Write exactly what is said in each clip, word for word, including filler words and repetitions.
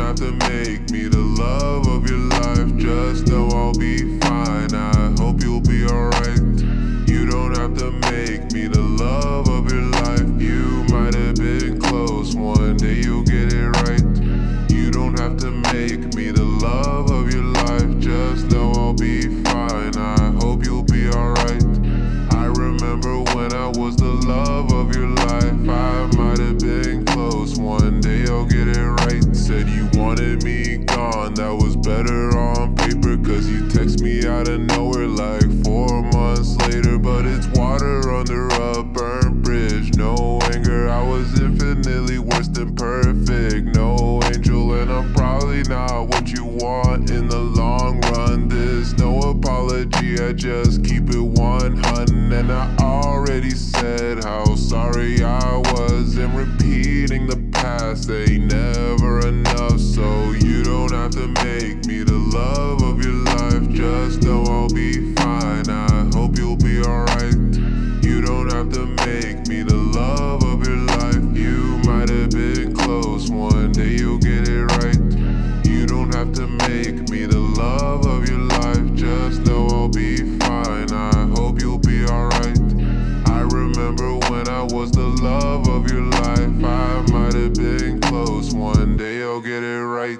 have to make me the love of your life. Just know I'll be fine. I hope you'll be alright. You don't have to make me the love of your life. You might have been close, one day you'll get it right. You don't have to make me the love of your life. Just know I'll be fine. I hope you'll be alright. I remember when I was the love of your life. I might have been close, one day I'll get it right. Said you wanted me gone, that was better on paper, cause you text me out of nowhere like four months later. But it's water under a burnt bridge, no anger. I was infinitely worse than perfect, no angel, and I'm probably not what you want in the long run. There's no apology, I just keep it one hundred. And I already said how sorry I was, and repeating the past ain't never enough. So you don't have to make me the love of your life. Just know I'll be fine. I hope you'll be alright. You don't have to make me the love of your life. You might have been close, one day you'll get it right. You don't have to make me the love of your life. Just know I'll be fine. I hope you'll be alright. I remember when I was the love of your life. I might have been close, one day I'll get it right.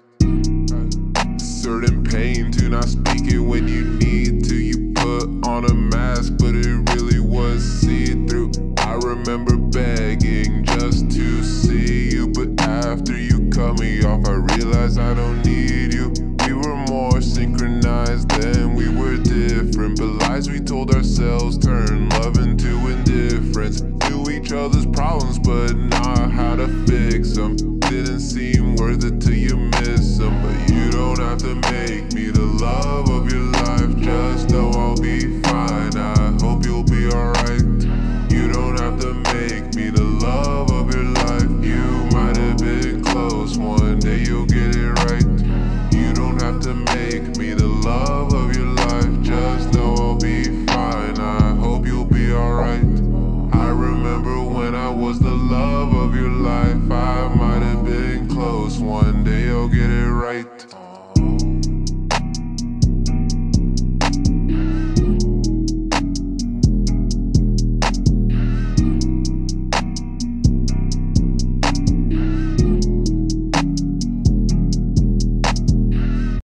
Certain pain to not speak it when you need to. You put on a mask, but it really was see-through. I remember begging just to see you, but after you cut me off, I realized I don't need you. We were more synchronized than we were different, but lies we told ourselves turned love into indifference. Knew each other's problems, but not how to fix them. Didn't seem worth it till you miss them. But you don't have to make me the love of your life. Just know I'll be fine. I hope you'll be alright. You don't have to make me the love of your life. You might have been close, one day you'll get it right. You don't have to make me the love of your life. Just know I'll be fine. I hope you'll be alright. I remember when I was the love of your life. I might have been close, one day I'll get it right.